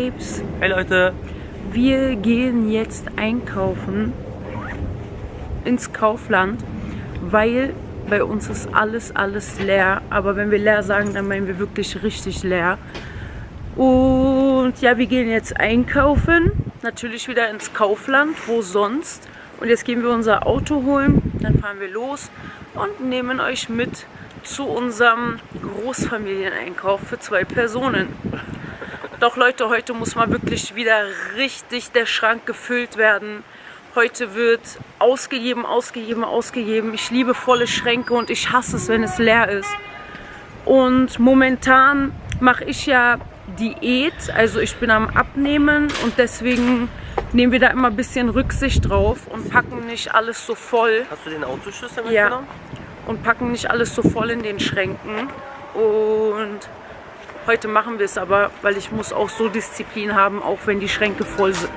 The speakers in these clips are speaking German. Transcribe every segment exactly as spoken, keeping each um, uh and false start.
Babes. Hey Leute. Wir gehen jetzt einkaufen ins Kaufland, weil bei uns ist alles, alles leer. Aber wenn wir leer sagen, dann meinen wir wirklich richtig leer. Und ja, wir gehen jetzt einkaufen. Natürlich wieder ins Kaufland, wo sonst. Und jetzt gehen wir unser Auto holen, dann fahren wir los und nehmen euch mit zu unserem Großfamilieneinkauf für zwei Personen. Doch Leute, heute muss mal wirklich wieder richtig der Schrank gefüllt werden. Heute wird ausgegeben, ausgegeben, ausgegeben. Ich liebe volle Schränke und ich hasse es, wenn es leer ist. Und momentan mache ich ja Diät, also ich bin am Abnehmen und deswegen nehmen wir da immer ein bisschen Rücksicht drauf und packen nicht alles so voll. Hast du den Autoschlüssel mitgenommen? Ja, und packen nicht alles so voll in den Schränken. Und heute machen wir es aber, weil ich muss auch so Disziplin haben, auch wenn die Schränke voll sind.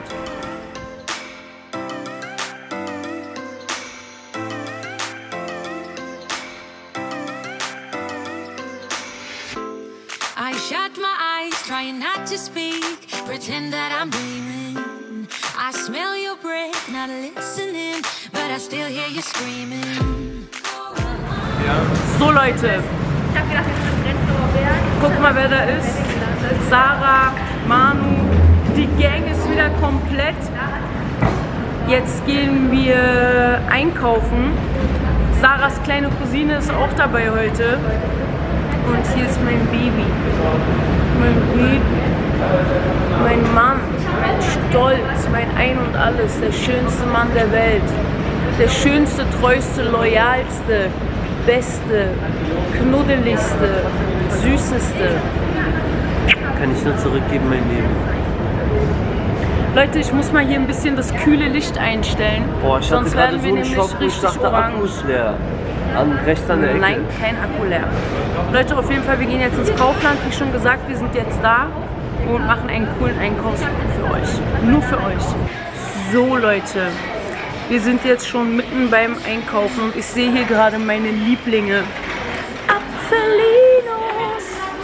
I shut my eyes, trying not to speak, pretend that I'm dreaming. I smell your breath, not listening, but I still hear you screaming. So Leute, guck mal, wer da ist. Sarah, Manu, die Gang ist wieder komplett. Jetzt gehen wir einkaufen. Sarahs kleine Cousine ist auch dabei heute. Und hier ist mein Baby. Mein Baby. Mein Mann, mein Stolz, mein Ein und Alles. Der schönste Mann der Welt. Der schönste, treueste, loyalste, beste, knuddeligste, süßeste. Kann ich nur zurückgeben, mein Leben. Leute, ich muss mal hier ein bisschen das kühle Licht einstellen. Boah, ich sonst hatte werden gerade wir so einen nämlich Schock, wo ich richtig dachte, Akku orange. ist leer. An, rechts an der Ecke. Nein, kein Akku leer. Leute, auf jeden Fall, wir gehen jetzt ins Kaufland. Wie schon gesagt, wir sind jetzt da und machen einen coolen Einkaufsflug für euch. Nur für euch. So Leute, wir sind jetzt schon mitten beim Einkaufen und ich sehe hier gerade meine Lieblinge. Apfelinos.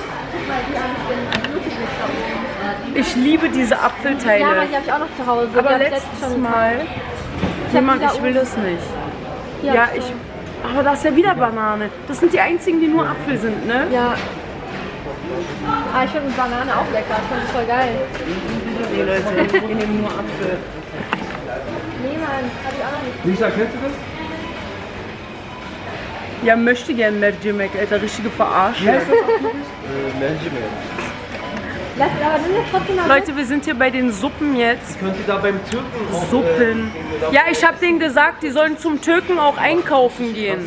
Ich liebe diese Apfelteile. Ja, die habe ich auch noch zu Hause. Aber Die hab ich letztes schon Mal, Ich Mann, hab die ich da will oben. das nicht. Ja, Ja, ich. Aber da ist ja wieder Banane. Das sind die einzigen, die nur Apfel sind, ne? Ja. Ah, ich finde Banane auch lecker. Ich finde das voll geil. Nee, Leute, wir nehmen nur Apfel. Nee, Mann, hab ich auch noch nicht. Lisa, kennst du das? Ja, möchte gern Mercimek, Alter, richtige Verarsche. Wie heißt das auf Türkisch? Äh, Mercimek. Lass aber nimm jetzt trotzdem mal. Leute, wir sind hier bei den Suppen jetzt. Könnt ihr da beim Türken auch, Suppen. Äh, Ja, ich habe denen gesagt, die sollen zum Türken auch einkaufen gehen.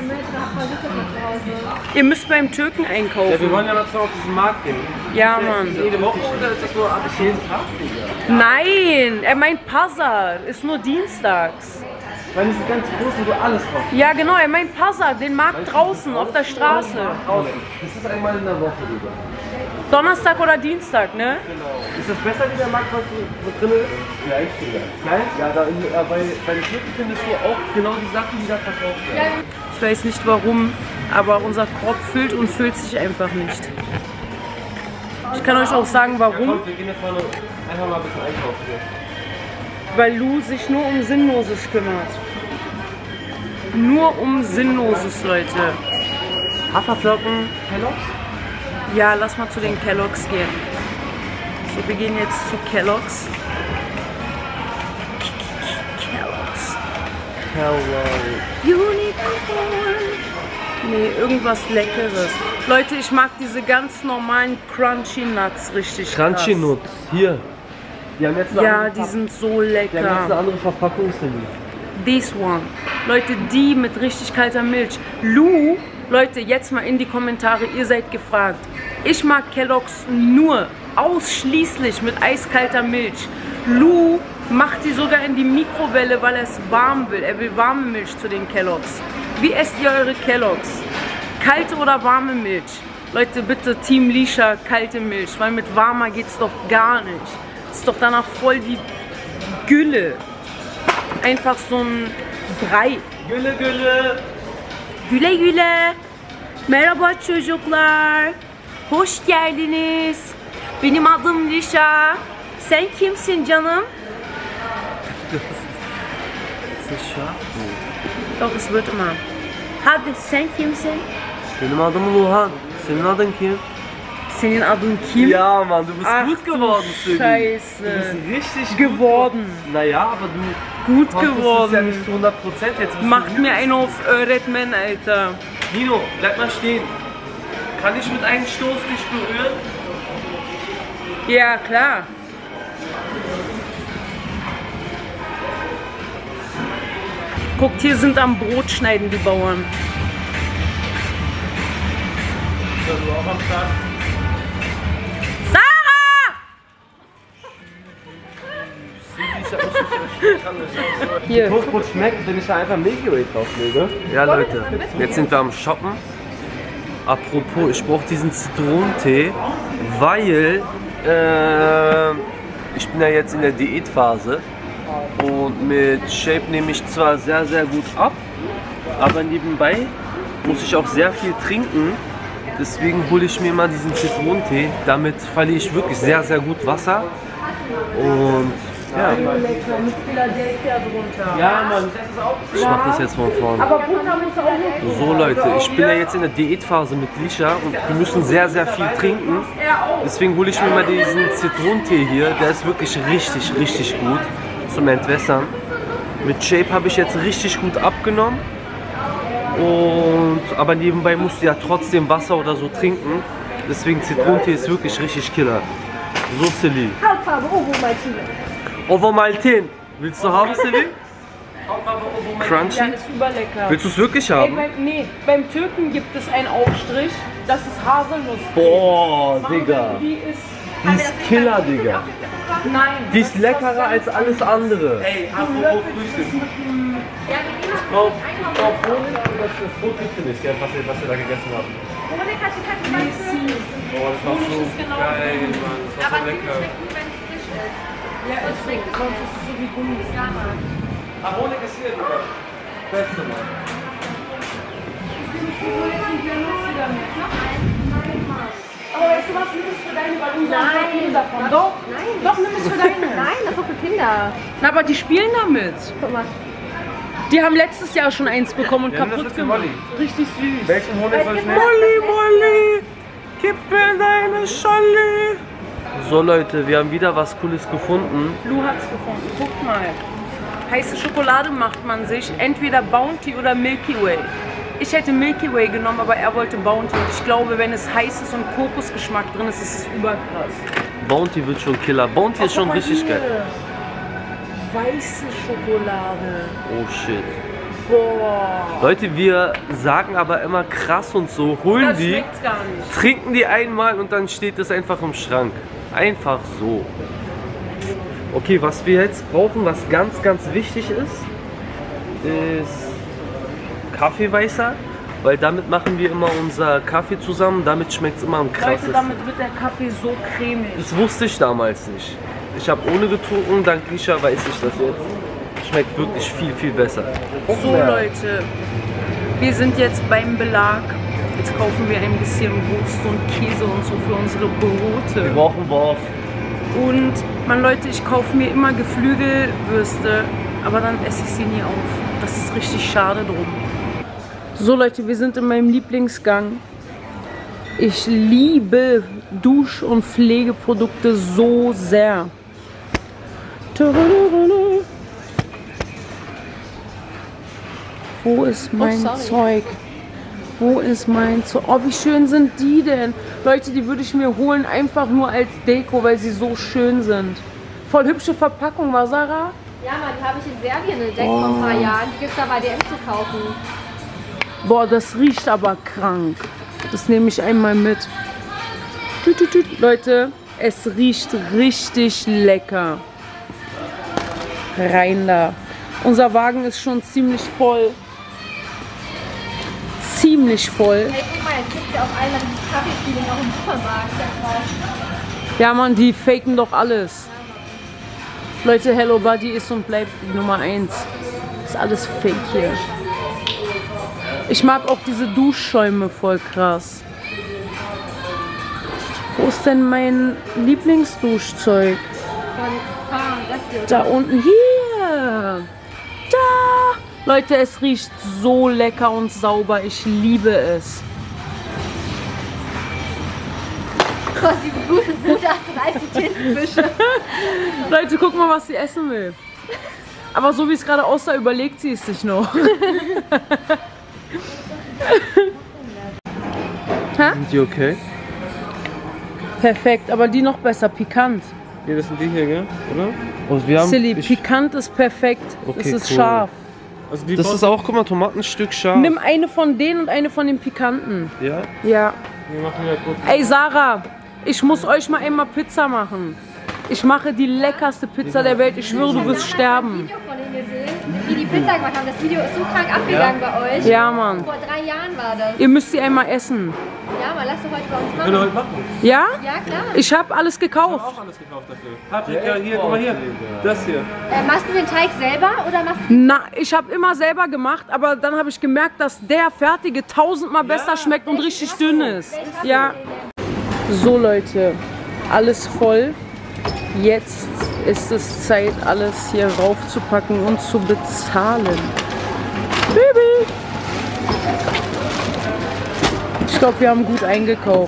Ihr müsst beim Türken ja, wir einkaufen. wollen ja noch auf diesen Markt gehen. Ja, Ist Mann. das jede Woche oder ist das nur ab jeden Tag, Digga? Nein, er meint Pazar, ist nur dienstags. Weil es ist ganz groß, wo du alles drauf hast. Ja, genau, er meint Pazar, den Markt draußen, auf der Straße. Draußen. Das ist einmal in der Woche, Digga. Donnerstag oder Dienstag, ne? Genau. Ist das besser wie der Markt, was, was drin ist? Gleich, Digga. Gleich? Ja, da in, äh, bei, bei den Türken findest du auch genau die Sachen, die da verkauft werden. Ich weiß nicht warum, aber unser Korb füllt und füllt sich einfach nicht. Ich kann euch auch sagen, Ja, warum. komm, wir gehen jetzt mal nur, einfach mal ein bisschen einkaufen. Hier. Weil Lou sich nur um Sinnloses kümmert. Nur um Sinnloses, Leute. Haferflocken. Kellogg's? Ja, lass mal zu den Kellogg's gehen. So, wir gehen jetzt zu Kellogg's. Kellogg's. Hello. Unicorn. Nee, irgendwas Leckeres. Leute, ich mag diese ganz normalen Crunchy Nuts richtig Crunchy krass. Nuts. Hier. Die haben jetzt eine Ja, andere die Verpackung. sind so Die haben jetzt eine lecker. andere Verpackung, Cindy. This one. Leute, die mit richtig kalter Milch. Lou, Leute, jetzt mal in die Kommentare, ihr seid gefragt. Ich mag Kellogg's nur, ausschließlich mit eiskalter Milch. Lou macht die sogar in die Mikrowelle, weil er es warm will. Er will warme Milch zu den Kellogg's. Wie esst ihr eure Kellogg's? Kalte oder warme Milch? Leute, bitte Team Lisha, kalte Milch, weil mit warmer geht's doch gar nicht. Das ist doch danach voll die Gülle. Einfach so ein Brei. Gülle, Gülle. Güle güle. Merhaba çocuklar. Hoş geldiniz. Benim adım Lisha. Sen kimsin canım? Das ist scharf. Doch, es wird immer. Hadi sen kimsin? Benim adım Luhan. Senin adın kim? Senin adın kim? Ja, Mann, du bist Ach, gut geworden, Silvi. Scheiße. Du bist richtig Geworden. Gut. Naja, aber du Gut konntest es ja geworden. nicht zu hundert Prozent. Jetzt bist du Macht mir einen auf Öğretmen, Alter. Nino, bleib mal stehen. Kann ich mit einem Stoß dich berühren? Ja, klar. Guckt, hier sind am Brot schneiden die Bauern. Du auch am Start? Sarah! Hier. Toastbrot schmeckt, wenn ich da einfach Milky Way drauflege. Ja, Leute, jetzt sind wir am Shoppen. Apropos, ich brauche diesen Zitronentee, weil äh, ich bin ja jetzt in der Diätphase und mit Shape nehme ich zwar sehr, sehr gut ab, aber nebenbei muss ich auch sehr viel trinken. Deswegen hole ich mir mal diesen Zitronentee. Damit verliere ich wirklich sehr, sehr gut Wasser. Und ja. Mit Philadelphia drunter. Ja, Mann, ich mache das jetzt von vorne. Aber Butter muss auch So Leute, ich bin ja jetzt in der Diätphase mit Lisha und wir müssen sehr, sehr viel trinken. Deswegen hole ich mir mal diesen Zitronentee hier. Der ist wirklich richtig, richtig gut zum Entwässern. Mit Shape habe ich jetzt richtig gut abgenommen. Und, aber nebenbei musst du ja trotzdem Wasser oder so trinken. Deswegen Zitronentee ist wirklich richtig Killer. So, Silly. Hautfarbe Ovomaltine. Ovomaltine. Willst du haben, Silly? Crunchy? Ja, ist überlecker. Willst du es wirklich Ey, haben? beim, nee, beim Türken gibt es einen Aufstrich, das ist Haselnuss. Boah, Digga. Die ist... Die ist Killer, Digga. Nein. Die ist leckerer als alles andere. Ey, apropos Frühstück. Frau, Frau Honig, das, das Brot gibt es nicht, gell, was wir, was wir da gegessen haben. Honig hat die Kacke ganz schön. Oh, das war so geil, Mann. Das war so lecker. Wenn es frisch ist. Ja, es schmeckt, sonst ist es so wie Gummi. Ja, Mann. Ah, Honig ist hier, Digga. Beste, Mann. Aber weißt du was, nimm es für deine, weil unser Nein. Kinder davon. Doch, Nein. doch, nimm es für deine. Nein, das ist doch für Kinder. Na, aber die spielen damit. Guck mal. Die haben letztes Jahr schon eins bekommen und Ja, das kaputt ist für gemacht. Molly. Richtig süß. Welchen Honig soll ich nehmen? Molly, Molly, gib mir deine Scholle. So Leute, wir haben wieder was Cooles gefunden. Lou hat's gefunden. Guckt mal. Heiße Schokolade macht man sich, entweder Bounty oder Milky Way. Ich hätte Milky Way genommen, aber er wollte Bounty. Und ich glaube, wenn es heiß ist und Kokosgeschmack drin ist, ist es überkrass. Bounty wird schon Killer. Bounty ist schon richtig geil. Weiße Schokolade. Oh shit. Boah. Leute, wir sagen aber immer krass und so, holen Das die, schmeckt's gar nicht. trinken die einmal und dann steht es einfach im Schrank. Einfach so. Okay, was wir jetzt brauchen, was ganz, ganz wichtig ist, ist Kaffeeweißer, weil damit machen wir immer unser Kaffee zusammen, damit schmeckt es immer am Leute, krassesten. damit wird der Kaffee so cremig. Das wusste ich damals nicht. Ich habe ohne getrunken, dank Lisha weiß ich das jetzt. Schmeckt wirklich viel, viel besser. So Leute, wir sind jetzt beim Belag. Jetzt kaufen wir ein bisschen Wurst und Käse und so für unsere Wir Brote. brauchen Wurst. Und man Leute, ich kaufe mir immer Geflügelwürste, aber dann esse ich sie nie auf. Das ist richtig schade drum. So Leute, wir sind in meinem Lieblingsgang. Ich liebe Dusch- und Pflegeprodukte so sehr. Wo ist mein Oh, sorry. Zeug? Wo ist mein Zeug? Oh, wie schön sind die denn? Leute, die würde ich mir holen, einfach nur als Deko, weil sie so schön sind. Voll hübsche Verpackung, war Sarah? Ja, Mann, die habe ich in Serbien entdeckt vor ein paar Jahren. Die gibt es da bei D M zu kaufen. Boah, das riecht aber krank. Das nehme ich einmal mit. Tüt, tüt, tüt. Leute, es riecht richtig lecker. Rein da. Unser Wagen ist schon ziemlich voll. Ziemlich voll. Hey, guck mal, jetzt gibt es ja auch einmal dieses Kaffeefeeling auch im Supermarkt. Das ist ja krass. Ja, Mann, die faken doch alles. Leute, Hello Buddy ist und bleibt die Nummer eins. Ist alles fake hier. Ich mag auch diese Duschschäume voll krass. Wo ist denn mein Lieblingsduschzeug? Da unten, hier. Da. Leute, es riecht so lecker und sauber. Ich liebe es. Gute, gute alte Tintenfische. Leute, guck mal, was sie essen will. Aber so wie es gerade aussah, überlegt sie es sich noch. Sind die okay? Perfekt, aber die noch besser, pikant. Ja, das sind die hier, gell? Oder? Und wir haben, Silly, ich, pikant ist perfekt. Okay, das ist cool. scharf. Also das ist auch, guck mal, Tomatenstück scharf. Nimm eine von denen und eine von den pikanten. Ja? Ja. Wir machen ja kurz. Ey, Sarah, ich muss euch mal einmal Pizza machen. Ich mache die leckerste Pizza der Welt. Ich schwöre, du wirst sterben. Ich habe das Video von denen gesehen, wie die Pizza gemacht haben. Das Video ist so krank abgegangen Ja. bei euch. Ja, Mann. Vor drei Jahren war das. Ihr müsst sie einmal essen. Ja, mal lass doch heute bei uns Können wir machen. heute machen? Ja? Ja, klar. Ich habe alles gekauft. Auch alles gekauft dafür. Paprika, hier, guck mal hier. Das hier. Äh, machst du den Teig selber oder machst du... Na, ich habe immer selber gemacht, aber dann habe ich gemerkt, dass der fertige tausendmal besser schmeckt und richtig dünn ist. Ja. So Leute, alles voll. Jetzt ist es Zeit, alles hier raufzupacken und zu bezahlen. Baby! Ich glaube, wir haben gut eingekauft.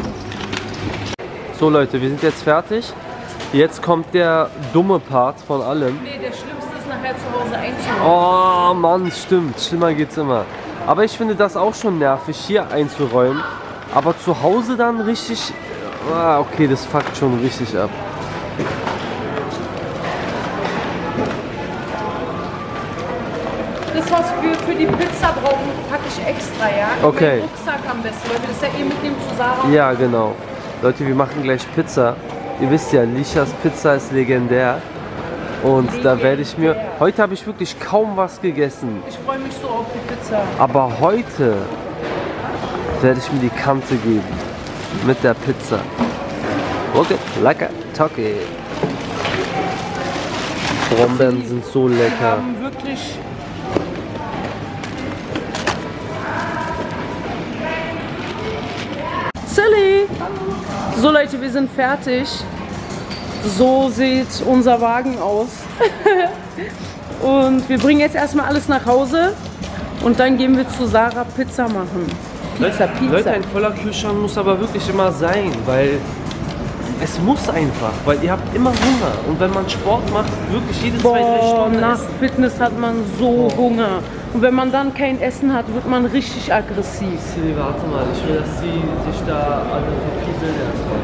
So Leute, wir sind jetzt fertig. Jetzt kommt der dumme Part von allem. Nee, der Schlimmste ist nachher zu Hause einzuräumen. Oh Mann, stimmt. Schlimmer geht's immer. Aber ich finde das auch schon nervig, hier einzuräumen. Aber zu Hause dann richtig... Ah, okay, das fuckt schon richtig ab. Das, was wir für die Pizza brauchen, packe ich extra, ja? Okay. In meinen Rucksack am besten, weil wir das ja eh mitnehmen zu Sarah. Ja, genau. Leute, wir machen gleich Pizza. Ihr wisst ja, Lichas Pizza ist legendär. Und da werde ich mir... Heute habe ich wirklich kaum was gegessen. Ich freue mich so auf die Pizza. Aber heute werde ich mir die Kante geben. Mit der Pizza. Okay, lecker, Toki. Brombeeren sind so Wir lecker. haben wirklich... Silly! So Leute, wir sind fertig. So sieht unser Wagen aus. Und wir bringen jetzt erstmal alles nach Hause. Und dann gehen wir zu Sarah Pizza machen. Pizza, Pizza. Leute, ein voller Kühlschrank muss aber wirklich immer sein, weil es muss einfach, weil ihr habt immer Hunger. Und wenn man Sport macht, wirklich jede zwei, drei Boah, Stunden nach essen. Fitness hat man so Hunger. Und wenn man dann kein Essen hat, wird man richtig aggressiv. Silly, warte mal, ich will, dass sie sich da alle verpieseln erstmal.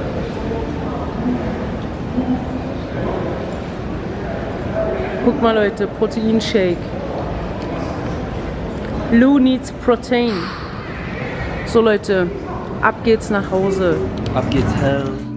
Guck mal Leute, Proteinshake. Lou needs protein. So Leute, ab geht's nach Hause. Ab geht's hell.